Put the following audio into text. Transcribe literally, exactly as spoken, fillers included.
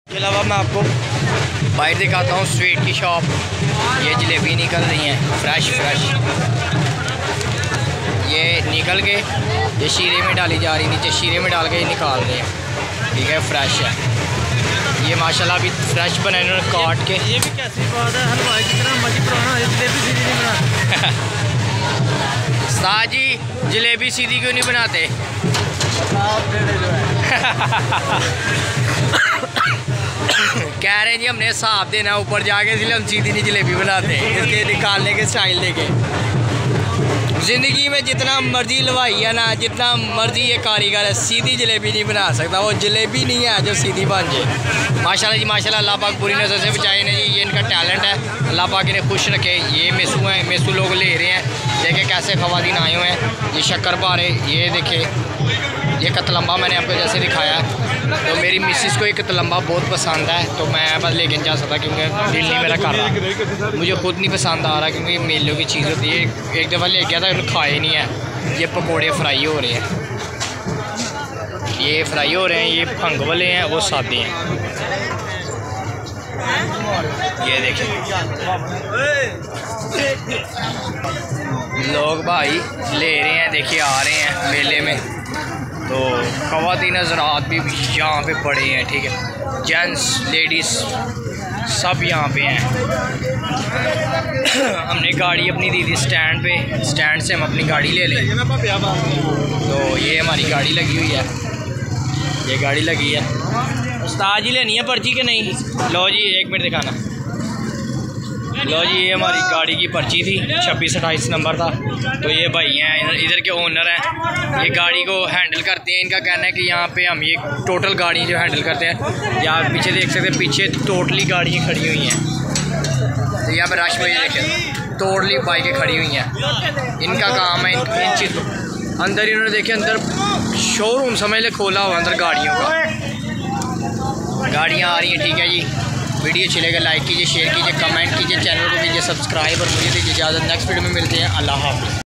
इसके अलावा मैं आपको बाहर दिखाता हूँ स्वीट की शॉप। ये जलेबी निकल रही हैं फ्रेश फ्रेश, ये निकल के ये शीरे में डाली जा रही, नीचे शीरे में डाल के ये निकाल रहे हैं। ठीक है, फ्रेश है ये माशाल्लाह, अभी फ्रेश बनाए इन्होंने काट के। ये भी कैसी बात है, हलवाई की तरह मजी पुराना जलेबी सीधी नहीं बना। साजी जलेबी सीधी क्यों नहीं बनाते? कह रहे हैं जी हमने हिसाब देना ऊपर जाके, इसलिए हम सीधी नहीं जलेबी बनाते, इसके निकालने के स्टाइल देके। ज़िंदगी में जितना मर्जी लवाई है ना, जितना मर्जी ये कारीगर है, सीधी जलेबी नहीं बना सकता। वो जलेबी नहीं है जो सीधी बन जाए। माशाल्लाह जी माशाल्लाह, अल्लाह पाक बुरी नज़र से बचाए ना जी, ये इनका टैलेंट है, अल्लाह पाक इन्हें खुश रखे। ये मेसू हैं, मेसू लोग ले रहे हैं, देखे कैसे ख़वातीन आए हुए हैं। ये शक्कर पारे, ये देखे ये कतलम्बा मैंने आपको जैसे दिखाया। तो मेरी मिसिस को ये कतलम्बा बहुत पसंद है, तो मैं बस लेके जा सकता क्योंकि दिल नहीं मेरा कर रहा, मुझे खुद नहीं पसंद आ रहा क्योंकि मेलों की चीज़ होती है। एक दफ़ा ले गया था, उन्हें खाए नहीं है। ये पकोड़े फ्राई हो रहे हैं, ये फ्राई हो रहे हैं, ये भंग वाले हैं, वो सादे हैं। ये देखें लोग भाई ले रहे हैं, देखिए आ रहे हैं मेले में। तो ख़वातीन हज़रात भी यहाँ पे पड़े हैं, ठीक है, जेंट्स लेडीज़ सब यहाँ पे हैं। हमने गाड़ी अपनी दी थी स्टैंड पे, स्टैंड से हम अपनी गाड़ी ले लें। तो ये हमारी गाड़ी लगी हुई है, ये गाड़ी लगी है। उस्ताद जी लेनी है पर्ची के नहीं? लो जी एक मिनट दिखाना। लो जी ये हमारी गाड़ी की पर्ची थी, छब्बीस अट्ठाईस नंबर था। तो ये भाई हैं इधर के ओनर हैं, ये गाड़ी को हैंडल करते हैं। इनका कहना है कि यहाँ पे हम ये टोटल गाड़ी जो हैंडल करते हैं। या पीछे देख सकते हैं, पीछे टोटली गाड़ियाँ खड़ी हुई हैं। तो यहाँ पे रश में ये देखें टोटली बाइकें खड़ी हुई हैं। इनका काम है इन, इन चीज़ अंदर इन्होंने देखे अंदर शोरूम समझ ले खोला हुआ अंदर गाड़ियों का। गाड़ियाँ आ रही हैं, ठीक है जी। वीडियो अच्छी लगे लाइक कीजिए, शेयर कीजिए, कमेंट कीजिए, चैनल को कीजिए सब्सक्राइब और मुझे दीजिए इजाज़त। नेक्स्ट वीडियो में मिलते हैं। अल्लाह हाफ़िज़।